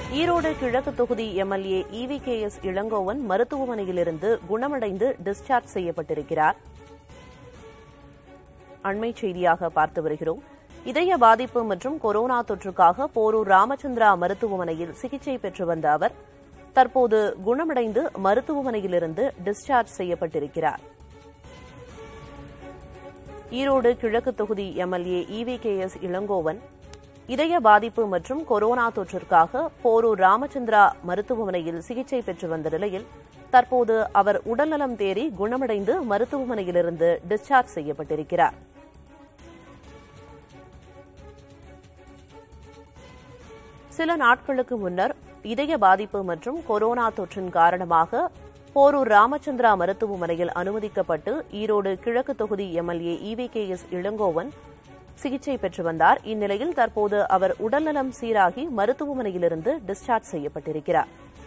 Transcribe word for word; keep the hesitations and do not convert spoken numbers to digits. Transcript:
ஈரோடு கிழக்கு தொகுதி MLA E V K S Elangovan மருத்துவமனையிலிருந்து குணமடைந்து டிஸ்சார்ஜ் செய்யப்பட்டிருக்கிறார். அண்மைச் செய்தியாக பார்த்து வருகிறோம். இதய பாதிப்பு மற்றும் கொரோனா தொற்றுக்காக போரூர் ராமச்சந்திரா மருத்துவமனையில் சிகிச்சை பெற்று வந்த அவர் தற்போது குணமடைந்து மருத்துவமனையிலிருந்து டிஸ்சார்ஜ் செய்யப்பட்டிருக்கிறார். ஈரோடு கிழக்கு தொகுதி MLA E V K S Elangovan இதய பாதிப்பு மற்றும் கொரோனா தொற்றிற்காக போரூர் ராமச்சந்திரா மருத்துவமனையில் சிகிச்சை பெற்று வந்த நிலையில் தற்போது அவர் உடல்நலம் தேறி குணமடைந்து மருத்துவமனையிலிருந்து டிஸ்சார்ஜ் செய்யப்பட்டிருக்கிறார். சில நாட்களுக்கு முன்னர் இதய பாதிப்பு மற்றும் கொரோனா தொற்றின் காரணமாக போரூர் ராமச்சந்திரா மருத்துவமனையில் அனுமதிக்கப்பட்டு ஈரோடு கிழக்கு தொகுதி MLA E V K S Elangovan சிகிச்சை பெற்று வந்தார். இந்நிலையில் தற்போது அவர் உடல்நலம் சீராகி மருத்துவமனையிலிருந்து டிஸ்சார்ஜ் செய்யப்பட்டிருக்கிறார்.